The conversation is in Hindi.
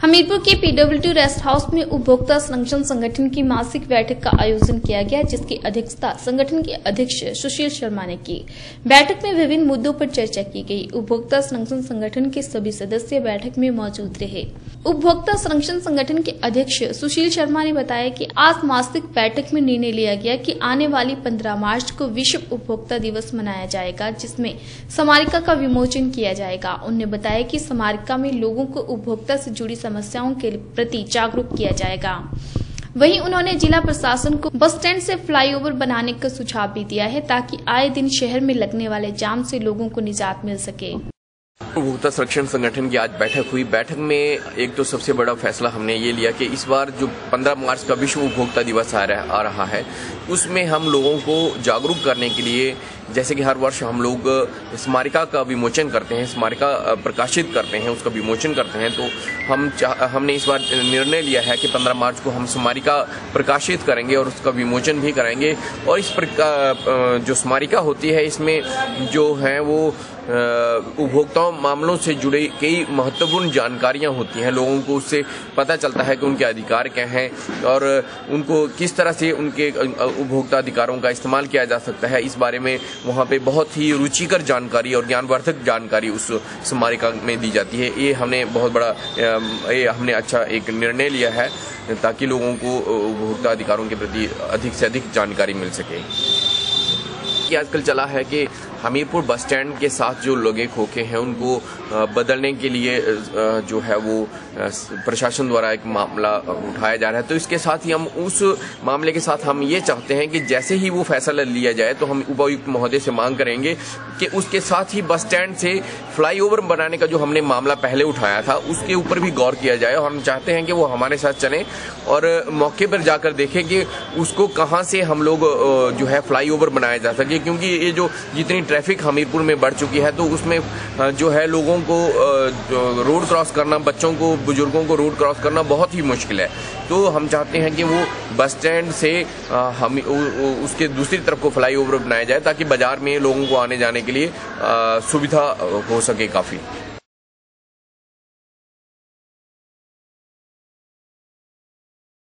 हमीरपुर के पीडब्ल्यूडी रेस्ट हाउस में उपभोक्ता संरक्षण संगठन की मासिक बैठक का आयोजन किया गया, जिसकी अध्यक्षता संगठन के अध्यक्ष सुशील शर्मा ने की। बैठक में विभिन्न मुद्दों पर चर्चा की गई। उपभोक्ता संरक्षण संगठन के सभी सदस्य बैठक में मौजूद रहे। उपभोक्ता संरक्षण संगठन के अध्यक्ष सुशील शर्मा ने बताया कि आज मासिक बैठक में निर्णय लिया गया कि आने वाली 15 मार्च को विश्व उपभोक्ता दिवस मनाया जाएगा, जिसमें स्मारिका का विमोचन किया जाएगा। उन्होंने बताया कि स्मारिका में लोगों को उपभोक्ता से जुड़ी समस्याओं के प्रति जागरूक किया जाएगा। वहीं उन्होंने जिला प्रशासन को बस स्टैंड से फ्लाईओवर बनाने का सुझाव भी दिया है, ताकि आए दिन शहर में लगने वाले जाम से लोगों को निजात मिल सके। उपभोक्ता संरक्षण संगठन की आज बैठक हुई। बैठक में एक तो सबसे बड़ा फैसला हमने ये लिया कि इस बार जो 15 मार्च का विश्व उपभोक्ता दिवस आ रहा है, उसमें हम लोगों को जागरूक करने के लिए, जैसे कि हर वर्ष हम लोग स्मारिका का विमोचन करते हैं, स्मारिका प्रकाशित करते हैं, उसका विमोचन करते हैं, तो हमने इस बार निर्णय लिया है कि 15 मार्च को हम स्मारिका प्रकाशित करेंगे और उसका विमोचन भी करेंगे। और इस प्रकार जो स्मारिका होती है, इसमें जो है वो उपभोक्ता मामलों से जुड़े कई महत्वपूर्ण जानकारियां होती हैं। लोगों को उससे पता चलता है कि उनके अधिकार क्या हैं और उनको किस तरह से उनके उपभोक्ता अधिकारों का इस्तेमाल किया जा सकता है। इस बारे में वहाँ पे बहुत ही रुचिकर जानकारी और ज्ञानवर्धक जानकारी उस स्मारिका में दी जाती है। ये हमने बहुत बड़ा हमने अच्छा एक निर्णय लिया है, ताकि लोगों को उपभोक्ता अधिकारों के प्रति अधिक से अधिक जानकारी मिल सके। कि आजकल चला है कि हमीरपुर बस स्टैंड के साथ जो लोगे खोखे हैं, उनको बदलने के लिए जो है वो प्रशासन द्वारा एक मामला उठाया जा रहा है। तो इसके साथ ही हम उस मामले के साथ हम ये चाहते हैं कि जैसे ही वो फैसला लिया जाए, तो हम उपायुक्त महोदय से मांग करेंगे कि उसके साथ ही बस स्टैंड से फ्लाईओवर बनाने का जो हमने मामला पहले उठाया था, उसके ऊपर भी गौर किया जाए। और हम चाहते हैं कि वो हमारे साथ चलें और मौके पर जाकर देखें कि उसको कहाँ से हम लोग जो है फ्लाईओवर बनाया जा सके, क्योंकि ये जो जितनी ट्रैफिक हमीरपुर में बढ़ चुकी है, तो उसमें जो है लोगों को रोड क्रॉस करना, बच्चों को, बुजुर्गों को रोड क्रॉस करना बहुत ही मुश्किल है। तो हम चाहते हैं कि वो बस स्टैंड से हम उसके दूसरी तरफ को फ्लाईओवर बनाया जाए, ताकि बाजार में लोगों को आने जाने के लिए सुविधा हो सके काफ़ी।